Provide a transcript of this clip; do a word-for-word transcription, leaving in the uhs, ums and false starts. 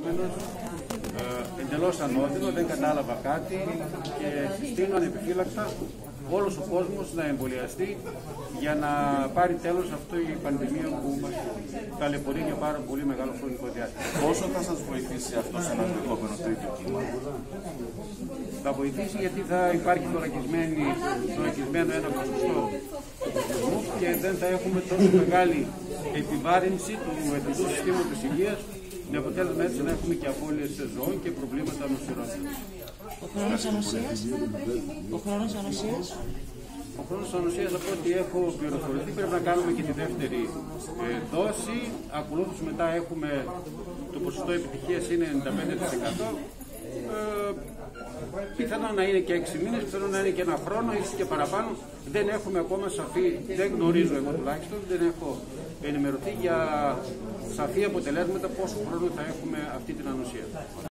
προηγούμενος, ε, εντελώς ανώδυνο, δεν κατάλαβα κάτι και συστήνω ανεπιφύλακτα όλος ο κόσμος να εμβολιαστεί για να πάρει τέλος αυτή η πανδημία που μας ταλαιπωρεί για πάρα πολύ μεγάλο χρονικό διάστημα. Πόσο θα σας βοηθήσει αυτό σε ένα ενδεχόμενο τρίτο κύμα? Θα βοηθήσει γιατί θα υπάρχει θωρακισμένο ένα ποσοστό του πληθυσμού και δεν θα έχουμε τόσο μεγάλη επιβάρυνση του εθνικού συστήματος υγείας, με αποτέλεσμα έτσι να έχουμε και απώλειες ζώων και προβλήματα νοσηρότητας. Ο χρόνος ανοσίας. Ο χρόνος ανοσίας. Ο χρόνος ανοσίας, από ό,τι έχω πληροφορηθεί, πρέπει να κάνουμε και τη δεύτερη ε, δόση. Ακολούθως μετά έχουμε το ποσοστό επιτυχίας είναι ενενήντα πέντε τοις εκατό. Ε, πιθανόν να είναι και έξι μήνες, πιθανόν να είναι και ένα χρόνο, ίσως και παραπάνω. Δεν έχουμε ακόμα σαφή, δεν γνωρίζω εγώ τουλάχιστον, δεν έχω ενημερωθεί για σαφή αποτελέσματα πόσο χρόνο θα έχουμε αυτή την ανοσία.